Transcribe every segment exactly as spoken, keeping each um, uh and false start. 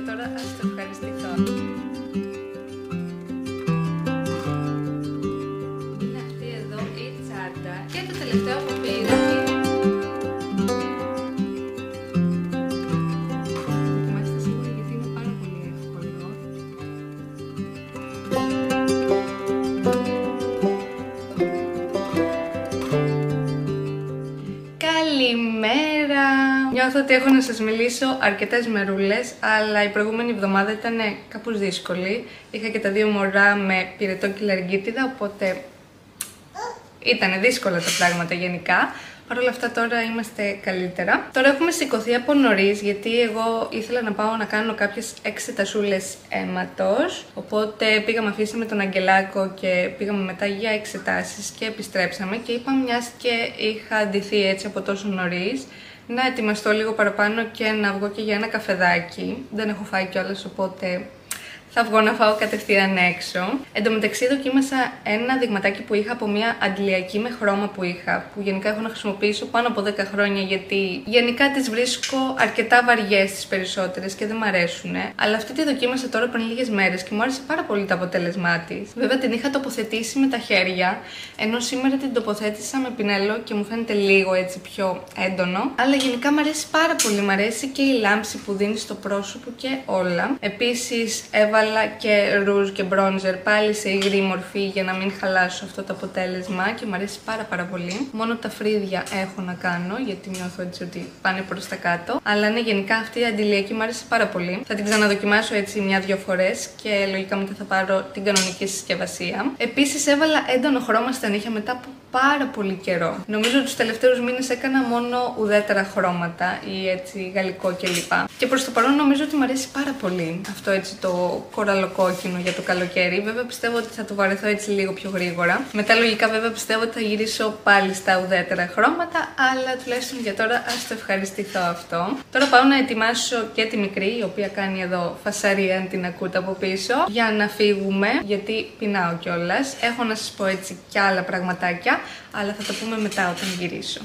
τώρα ας το ευχαριστηθώ. Είναι αυτή εδώ η τσάντα και το τελευταίο που πήρα είναι... Δοκιμάστε σίγουρα γιατί είναι πάρα πολύ εύκολο. Καλημέρα! Νιώθω ότι έχω να σας μιλήσω αρκετές μερούλες, αλλά η προηγούμενη εβδομάδα ήταν κάπως δύσκολη. Είχα και τα δύο μωρά με πυρετό και λαργίτιδα, οπότε ήταν δύσκολα τα πράγματα γενικά. Παρ' όλα αυτά τώρα είμαστε καλύτερα. Τώρα έχουμε σηκωθεί από νωρίς, γιατί εγώ ήθελα να πάω να κάνω κάποιες εξετασούλες αίματος. Οπότε πήγαμε, αφήσαμε τον Αγγελάκο και πήγαμε μετά για εξετάσεις και επιστρέψαμε. Και είπα, μιας και είχα αντιθεί έτσι από τόσο νωρίς, να ετοιμαστώ λίγο παραπάνω και να βγω και για ένα καφεδάκι. Δεν έχω φάει κιόλας, οπότε θα βγω να φάω κατευθείαν έξω. Εν τω μεταξύ δοκίμασα ένα δειγματάκι που είχα από μια αντλιακή με χρώμα που είχα, που γενικά έχω να χρησιμοποιήσω πάνω από δέκα χρόνια, γιατί γενικά τις βρίσκω αρκετά βαριές τις περισσότερες και δεν μ' αρέσουν. Αλλά αυτή τη δοκίμασα τώρα πριν λίγες μέρες και μου άρεσε πάρα πολύ το αποτέλεσμά της. Βέβαια την είχα τοποθετήσει με τα χέρια, ενώ σήμερα την τοποθέτησα με πινέλο και μου φαίνεται λίγο έτσι πιο έντονο. Αλλά γενικά μ' αρέσει πάρα πολύ, μ' αρέσει και η λάμψη που δίνει στο πρόσωπο και όλα. Επίσης έβαλα και ρούζ και μπρόντζερ πάλι σε υγρή μορφή για να μην χαλάσω αυτό το αποτέλεσμα και μου αρέσει πάρα πάρα πολύ. Μόνο τα φρύδια έχω να κάνω, γιατί νιώθω έτσι ότι πάνε προς τα κάτω. Αλλά ναι, γενικά αυτή η αντιλιακή μου άρεσε πάρα πολύ. Θα την ξαναδοκιμάσω έτσι μια-δυο φορές και λογικά μετά θα πάρω την κανονική συσκευασία. Επίσης έβαλα έντονο χρώμα στα νύχια μετά από πάρα πολύ καιρό. Νομίζω ότι τους τελευταίους μήνες έκανα μόνο ουδέτερα χρώματα ή έτσι γαλλικό κλπ. Και προς το παρόν νομίζω ότι μου αρέσει πάρα πολύ αυτό έτσι το κοραλοκόκκινο για το καλοκαίρι. Βέβαια πιστεύω ότι θα το βαρεθώ έτσι λίγο πιο γρήγορα. Μετά λογικά βέβαια πιστεύω ότι θα γυρίσω πάλι στα ουδέτερα χρώματα, αλλά τουλάχιστον για τώρα ας το ευχαριστηθώ αυτό. Τώρα πάω να ετοιμάσω και τη μικρή, η οποία κάνει εδώ φασαρία, αν την ακούτε από πίσω, για να φύγουμε, γιατί πεινάω κιόλας. Έχω να σας πω έτσι κι άλλα πραγματάκια, αλλά θα τα πούμε μετά όταν γυρίσω.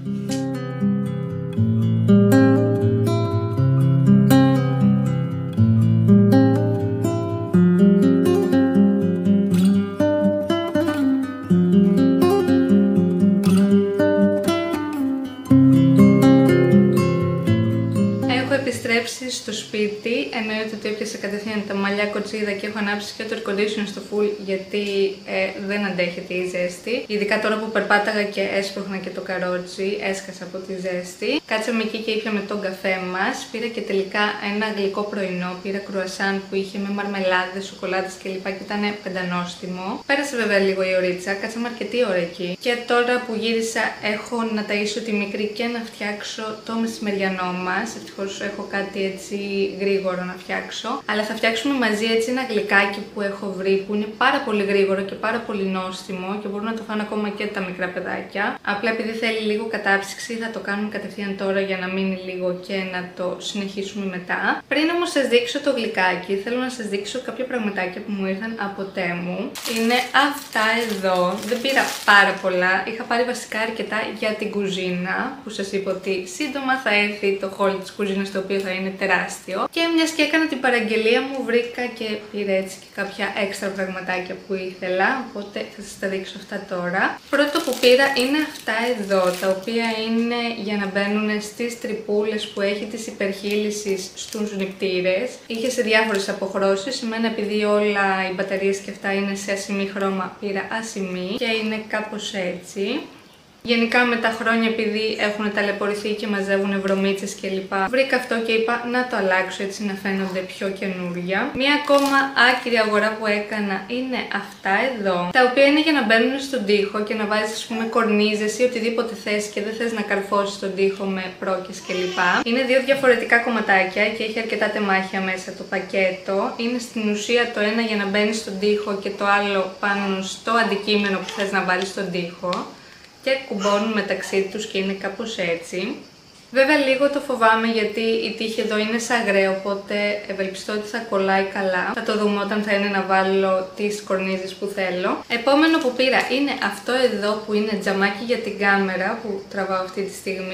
Επιστρέψει στο σπίτι, εννοείται ότι έπιασα κατευθείαν τα μαλλιά κοτσίδα και έχω ανάψει και το air condition στο full, γιατί ε, δεν αντέχεται η ζέστη. Ειδικά τώρα που περπάταγα και έσπρωχνα και το καρότσι, έσκασα από τη ζέστη. Κάτσαμε εκεί και ήπιαμε τον καφέ μας. Πήρα και τελικά ένα γλυκό πρωινό. Πήρα κρουασάν που είχε με μαρμελάδες, σοκολάτες κλπ. Και ήταν πεντανόστιμο. Πέρασε βέβαια λίγο η ωρίτσα, κάτσαμε αρκετή ώρα εκεί. Και τώρα που γύρισα, έχω να ταΐσω τη μικρή και να φτιάξω το μεσημεριανό μας. Ευτυχώς έχω κάτι έτσι γρήγορο να φτιάξω. Αλλά θα φτιάξουμε μαζί έτσι ένα γλυκάκι που έχω βρει, που είναι πάρα πολύ γρήγορο και πάρα πολύ νόστιμο και μπορούν να το φάνε ακόμα και τα μικρά παιδάκια. Απλά επειδή θέλει λίγο κατάψυξη, θα το κάνουμε κατευθείαν τώρα για να μείνει λίγο και να το συνεχίσουμε μετά. Πριν όμως σας δείξω το γλυκάκι, θέλω να σας δείξω κάποια πραγματάκια που μου ήρθαν από Τέμου. Είναι αυτά εδώ. Δεν πήρα πάρα πολλά. Είχα πάρει βασικά αρκετά για την κουζίνα, που σας είπα ότι σύντομα θα έρθει το haul της κουζίνας, το οποίο θα είναι τεράστιο. Και μιας και έκανα την παραγγελία μου, βρήκα και πήρα έτσι και κάποια έξτρα πραγματάκια που ήθελα, οπότε θα σας τα δείξω αυτά τώρα. Πρώτο που πήρα είναι αυτά εδώ, τα οποία είναι για να μπαίνουν στις τρυπούλες που έχει της υπερχείλησης στους νηπτήρες. Είχε σε διάφορες αποχρώσεις, εμένα επειδή όλα οι μπαταρίες και αυτά είναι σε ασημή χρώμα, πήρα ασημή και είναι κάπως έτσι. Γενικά με τα χρόνια, επειδή έχουν ταλαιπωρηθεί και μαζεύουν βρωμίτσες κλπ, βρήκα αυτό και είπα να το αλλάξω έτσι να φαίνονται πιο καινούρια. Μία ακόμα άκυρη αγορά που έκανα είναι αυτά εδώ, τα οποία είναι για να μπαίνουν στον τοίχο και να βάζεις ας πούμε κορνίζες ή οτιδήποτε θες και δεν θες να καρφώσεις τον τοίχο με πρόκες κλπ. Είναι δύο διαφορετικά κομματάκια και έχει αρκετά τεμάχια μέσα το πακέτο. Είναι στην ουσία το ένα για να μπαίνει στον τοίχο και το άλλο πάνω στο αντικείμενο που θες να βάλεις στον τοίχο. Και κουμπώνουν μεταξύ τους και είναι κάπως έτσι. Βέβαια λίγο το φοβάμαι γιατί η τύχη εδώ είναι σαν γραία, οπότε ευελπιστώ ότι θα κολλάει καλά. Θα το δούμε όταν θα είναι να βάλω τις κορνίζες που θέλω. Επόμενο που πήρα είναι αυτό εδώ που είναι τζαμάκι για την κάμερα που τραβάω αυτή τη στιγμή.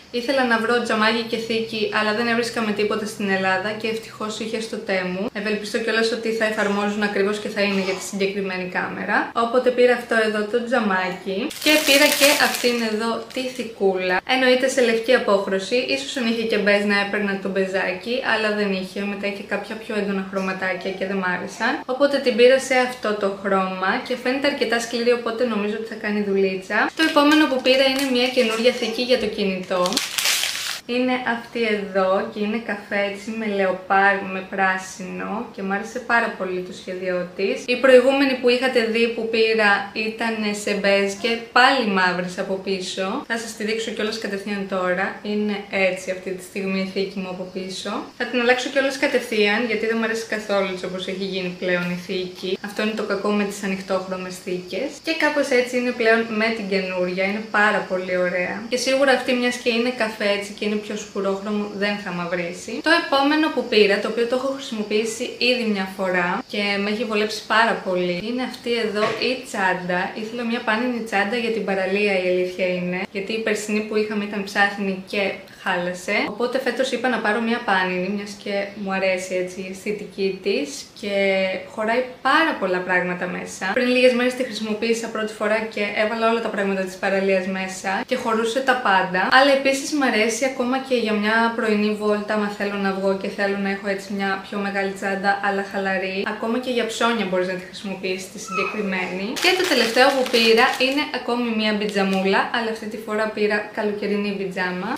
Ήθελα να βρω τζαμάκι και θήκη, αλλά δεν έβρισκα με τίποτα στην Ελλάδα και ευτυχώς είχε στο Temu. Ευελπιστώ κιόλας ότι θα εφαρμόζουν ακριβώς και θα είναι για τη συγκεκριμένη κάμερα. Οπότε πήρα αυτό εδώ το τζαμάκι και πήρα και αυτήν εδώ τη θικούλα. Εννοείται σε λευκή απόχρωση, ίσως αν είχε και μπέζ να έπαιρνα το μπεζάκι, αλλά δεν είχε. Μετά είχε κάποια πιο έντονα χρωματάκια και δεν μ' άρεσαν. Οπότε την πήρα σε αυτό το χρώμα και φαίνεται αρκετά σκληρή, οπότε νομίζω ότι θα κάνει δουλίτσα. Το επόμενο που πήρα είναι μια καινούρια θήκη για το κινητό. Είναι αυτή εδώ και είναι καφέ έτσι με λεοπάρ με πράσινο και μου άρεσε πάρα πολύ το σχέδιό της. Η προηγούμενη που είχατε δει που πήρα ήταν σε μπέζ και πάλι μαύρης από πίσω. Θα σας τη δείξω κιόλας κατευθείαν τώρα. Είναι έτσι αυτή τη στιγμή η θήκη μου από πίσω. Θα την αλλάξω κιόλας κατευθείαν γιατί δεν μου αρέσει καθόλου έτσι όπως έχει γίνει πλέον η θήκη. Αυτό είναι το κακό με τις ανοιχτόχρωμες θήκες. Και κάπως έτσι είναι πλέον με την καινούρια. Είναι πάρα πολύ ωραία. Και σίγουρα αυτή μιας και είναι καφέ έτσι και είναι πιο σκουρόχρωμο δεν θα μαυρίσει. Το επόμενο που πήρα, το οποίο το έχω χρησιμοποιήσει ήδη μια φορά και με έχει βολέψει πάρα πολύ, είναι αυτή εδώ η τσάντα. Ήθελα μια πάνινη τσάντα για την παραλία, η αλήθεια είναι, γιατί η περσινή που είχαμε ήταν ψάθινη και χάλασε. Οπότε φέτος είπα να πάρω μια πάνινη, μιας και μου αρέσει έτσι η αισθητική της και χωράει πάρα πολλά πράγματα μέσα. Πριν λίγες μέρες τη χρησιμοποίησα πρώτη φορά και έβαλα όλα τα πράγματα της παραλίας μέσα και χωρούσε τα πάντα. Αλλά επίσης μου αρέσει ακόμα και για μια πρωινή βόλτα, άμα θέλω να βγω και θέλω να έχω έτσι μια πιο μεγάλη τσάντα αλλά χαλαρή. Ακόμα και για ψώνια μπορείς να τη χρησιμοποιήσεις τη συγκεκριμένη. Και το τελευταίο που πήρα είναι ακόμη μια πιτζαμούλα, αλλά αυτή τη φορά πήρα καλοκαιρινή πιτζάμα.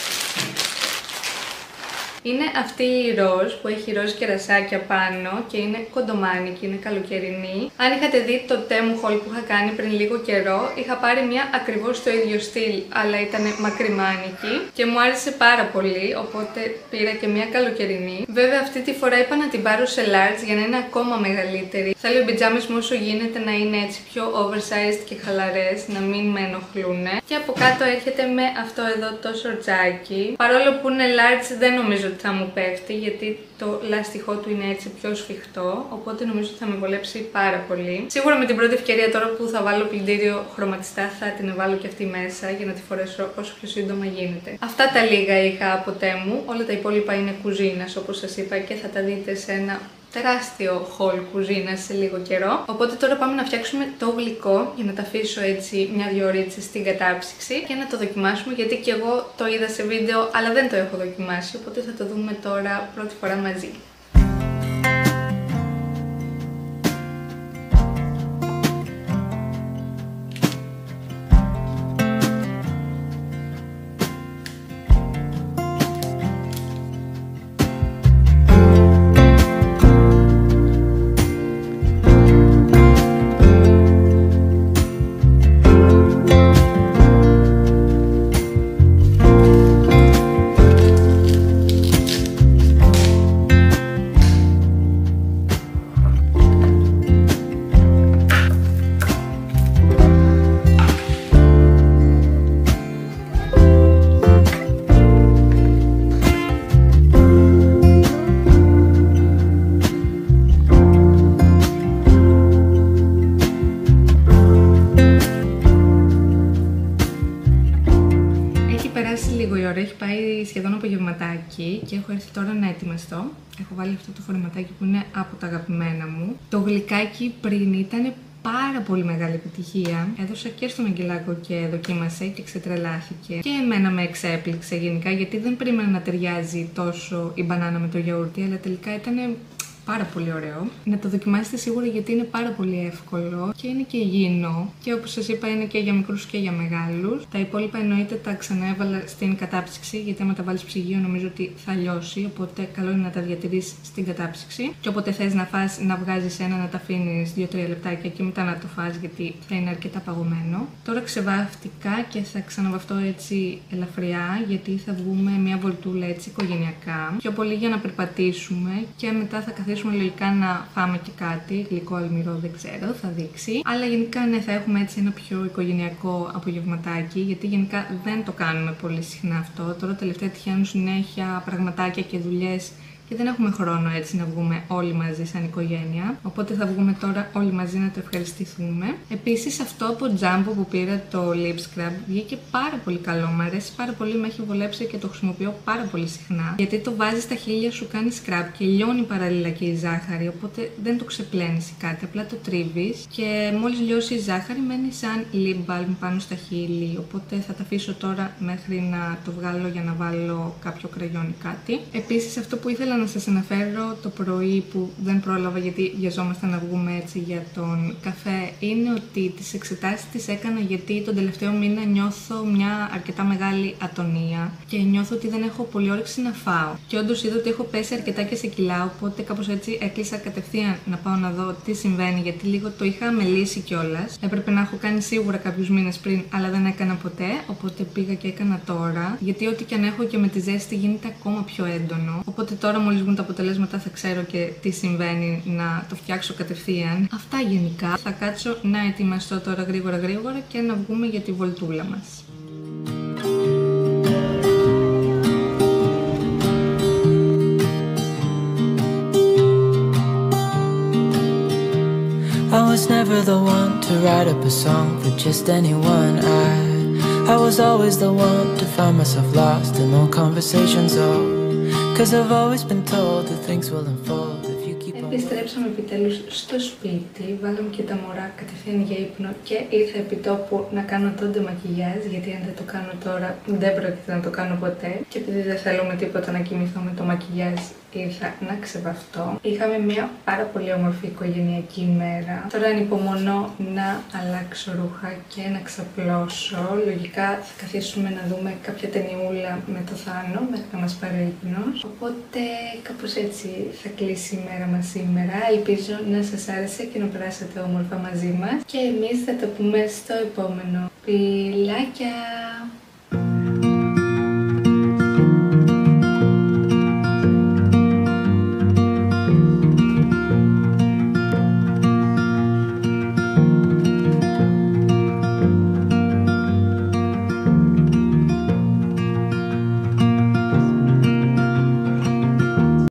Είναι αυτή η ροζ που έχει ροζ κερασάκια πάνω και είναι κοντομάνικη, είναι καλοκαιρινή. Αν είχατε δει το Temu haul που είχα κάνει πριν λίγο καιρό, είχα πάρει μια ακριβώς στο ίδιο στυλ, αλλά ήταν μακριμάνικη και μου άρεσε πάρα πολύ, οπότε πήρα και μια καλοκαιρινή. Βέβαια αυτή τη φορά είπα να την πάρω σε large για να είναι ακόμα μεγαλύτερη. Θέλω οι πιτζάμες μου όσο γίνεται να είναι έτσι πιο oversized και χαλαρές, να μην με ενοχλούν. Και από κάτω έρχεται με αυτό εδώ το σορτσάκι. Παρόλο που είναι large δεν νομίζω θα μου πέφτει γιατί το λάστιχό του είναι έτσι πιο σφιχτό, οπότε νομίζω ότι θα με βολέψει πάρα πολύ. Σίγουρα με την πρώτη ευκαιρία τώρα που θα βάλω πλυντήριο χρωματιστά θα την βάλω και αυτή μέσα για να τη φορέσω όσο πιο σύντομα γίνεται. Αυτά τα λίγα είχα από Temu, όλα τα υπόλοιπα είναι κουζίνας όπως σας είπα και θα τα δείτε σε ένα τεράστιο haul κουζίνα σε λίγο καιρό. Οπότε τώρα πάμε να φτιάξουμε το γλυκό για να τα αφήσω έτσι μια-δυο ωρίτσες στην κατάψυξη και να το δοκιμάσουμε γιατί και εγώ το είδα σε βίντεο αλλά δεν το έχω δοκιμάσει, οπότε θα το δούμε τώρα πρώτη φορά μαζί. Έχει πάει σχεδόν απογευματάκι και έχω έρθει τώρα να ετοιμαστώ. Έχω βάλει αυτό το φορεματάκι που είναι από τα αγαπημένα μου. Το γλυκάκι πριν ήταν πάρα πολύ μεγάλη επιτυχία. Έδωσα και στον Αγγελάκο και δοκίμασε και ξετρελάθηκε. Και εμένα με εξέπληξε γενικά γιατί δεν περίμενα να ταιριάζει τόσο η μπανάνα με το γιαούρτι, αλλά τελικά ήταν πάρα πολύ ωραίο. Να το δοκιμάσετε σίγουρα γιατί είναι πάρα πολύ εύκολο και είναι και υγιεινό. Και όπως σας είπα είναι και για μικρούς και για μεγάλους. Τα υπόλοιπα εννοείται τα ξαναέβαλα στην κατάψυξη γιατί άμα τα βάλεις ψυγείο νομίζω ότι θα λιώσει. Οπότε καλό είναι να τα διατηρείς στην κατάψυξη. Και όποτε θες να φας, να βγάζεις ένα, να τα αφήνεις δύο τρία λεπτάκια και μετά να το φας γιατί θα είναι αρκετά παγωμένο. Τώρα ξεβάφτηκα και θα ξαναβαφτώ έτσι ελαφριά γιατί θα βγούμε μια βολτούλα έτσι οικογενειακά. Πιο πολύ για να περπατήσουμε και μετά θα καθίσουμε λογικά να φάμε και κάτι, γλυκό αλμυρό δεν ξέρω, θα δείξει. Αλλά γενικά ναι, θα έχουμε έτσι ένα πιο οικογενειακό απογευματάκι, γιατί γενικά δεν το κάνουμε πολύ συχνά αυτό. Τώρα τελευταία τυχαίνουν συνέχεια πραγματάκια και δουλειές και δεν έχουμε χρόνο έτσι να βγούμε όλοι μαζί σαν οικογένεια. Οπότε θα βγούμε τώρα όλοι μαζί να το ευχαριστηθούμε. Επίσης, αυτό από Jumbo που πήρα, το lip scrub, βγήκε πάρα πολύ καλό. Μου αρέσει πάρα πολύ, με έχει βολέψει και το χρησιμοποιώ πάρα πολύ συχνά. Γιατί το βάζεις στα χείλια σου, κάνει scrub και λιώνει παράλληλα και η ζάχαρη. Οπότε δεν το ξεπλένεις ή κάτι, απλά το τρίβεις και μόλις λιώσει η ζάχαρη μένει σαν lip balm πάνω στα χείλη. Οπότε θα τα αφήσω τώρα μέχρι να το βγάλω για να βάλω κάποιο κραγιόν ή κάτι. Επίσης, αυτό που ήθελα να σας αναφέρω το πρωί που δεν πρόλαβα γιατί βιαζόμασταν να βγούμε έτσι για τον καφέ, είναι ότι τις εξετάσεις τις έκανα γιατί τον τελευταίο μήνα νιώθω μια αρκετά μεγάλη ατονία και νιώθω ότι δεν έχω πολύ όρεξη να φάω. Και όντως είδα ότι έχω πέσει αρκετά και σε κιλά, οπότε κάπως έτσι έκλεισα κατευθείαν να πάω να δω τι συμβαίνει, γιατί λίγο το είχα μελήσει κιόλας. Έπρεπε να έχω κάνει σίγουρα κάποιους μήνες πριν, αλλά δεν έκανα ποτέ, οπότε πήγα και έκανα τώρα. Γιατί ό,τι και αν έχω και με τη ζέστη γίνεται ακόμα πιο έντονο. Οπότε τώρα, μόλις βγουν τα αποτελέσματα, θα ξέρω και τι συμβαίνει, να το φτιάξω κατευθείαν. Αυτά γενικά. Θα κάτσω να ετοιμαστώ τώρα γρήγορα γρήγορα και να βγούμε για τη βολτούλα μας. I was never the one to write up a song for just anyone. I I was always the one to find myself lost in long conversations. Oh, cause I've always been told that things will unfold if you keep on. Επιστρέψαμε επιτέλους στο σπίτι, βάλαμε και τα μωρά κατευθείαν για ύπνο και ήρθα επί τόπου να κάνω το ντεμακιγιάζ, γιατί αν δεν το κάνω τώρα δεν πρόκειται να το κάνω ποτέ. Και επειδή δεν θέλω με τίποτα να κοιμηθώ με το μακιγιάζ, ήρθα να ξεβαφτώ. Είχαμε μια πάρα πολύ όμορφη οικογενειακή ημέρα. Τώρα ανυπομονώ να αλλάξω ρούχα και να ξαπλώσω. Λογικά θα καθίσουμε να δούμε κάποια ταινιούλα με το Θάνο μέχρι να μας πάρει ο ύπνος. Οπότε κάπως έτσι θα κλείσει η μέρα μας σήμερα. Ελπίζω να σας άρεσε και να περάσετε όμορφα μαζί μας. Και εμείς θα τα πούμε στο επόμενο. Φιλάκια!